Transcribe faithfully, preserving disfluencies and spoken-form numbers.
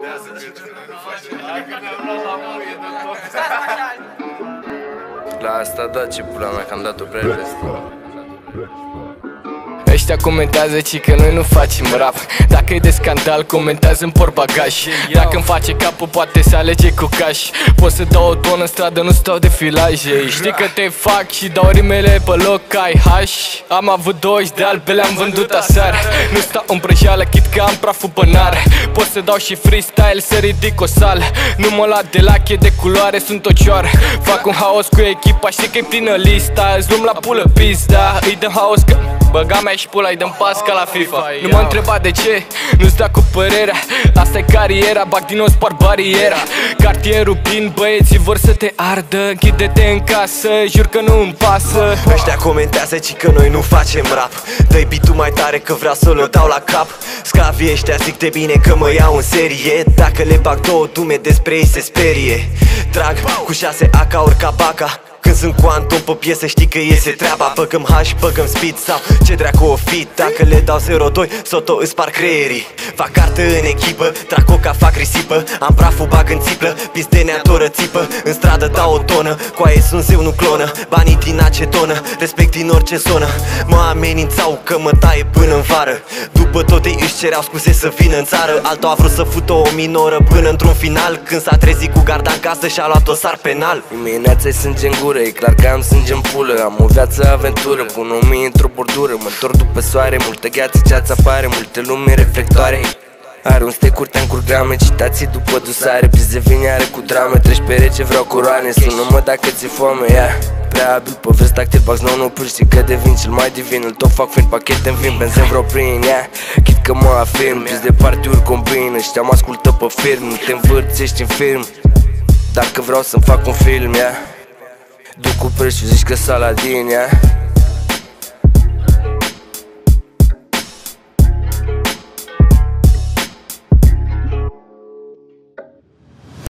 La asta da ce pula mea, că am dat-o prea repede. Ăștia comentează ci că noi nu facem rap. Dacă e de scandal, comentează în portbagaj. Dacă-mi face capul, poate să alege cu cash. Pot să dau o tonă în stradă, nu stau de filaje. Știi că te fac și dau rimele pe loc ca ai hash. Am avut douăzeci de albe, le-am vândut aseară. Nu stau în prăjeală, chit că am praful pe nară. Pot să dau și freestyle, să ridic o sală. Nu mă la de lac, e de culoare, sunt o cioară. Fac un haos cu echipa, știi că-i plină lista. Îți luăm la pulă pizda, îi dăm haos că băga mea și pula, îi dăm pas ca la FIFA. Nu m-a întrebat de ce, nu-ți da cu părerea. Asta e cariera, bag din nou, spar bariera. Cartierul plin, băieții vor să te ardă. Închide-te în casă, jur că nu-mi pasă. Ăștia comentează ci că noi nu facem rap. Dă-i beat-ul mai tare că vreau să-l dau la cap. Sclavii ăștia zic de bine că mă iau în serie. Dacă le bag două tume, despre ei se sperie. Trag cu șase A ca urca baca. Când sunt cu Anton pe piesă, știi că iese treaba. Băgăm hash, băgăm speed sau ce dracu o fi. Dacă le dau zero doi, soto îți spar creierii. Fac cartă în echipă, trag coca, fac risipă. Am praful, bag în țiplă, pisdenea toră țipă. În stradă dau o tonă, coaie sunt zeu, nu clonă. Banii din acetonă, respect din orice zonă. Mă amenințau că mă taie până în vară. După tot ei își cereau scuze să vină în țară. Altul a vrut să fută o minoră până într-un final. Când s-a trezit cu garda în casă și-a luat dosar penal. Dimineața-i sânge în gură, e clar că am sânge în pulă. Am o viață aventură, pun o mie într-o bordură. Mă întorc după soare, multă gheață ce-ați apare, multe lume reflectoare. Are un stec curtean cu grame, citații după dusare. Pis de viniare cu drame, treci pe rece, vreau coroane. Sună-mă dacă ți-e foame, ia yeah. Prea abil, povesti activ, bax nou, nu pur și că devin cel mai divin. Îl tot fac fiind pachete în vin, benzen vreau prin ea, yeah. Chit că mă afirm, pis de partiuri combin. Ăștia mă ascultă pe film, nu te învârțești în film. Dacă vreau să-mi fac un film, ia yeah. Duc cu prețul, zici că Saladin, ia yeah.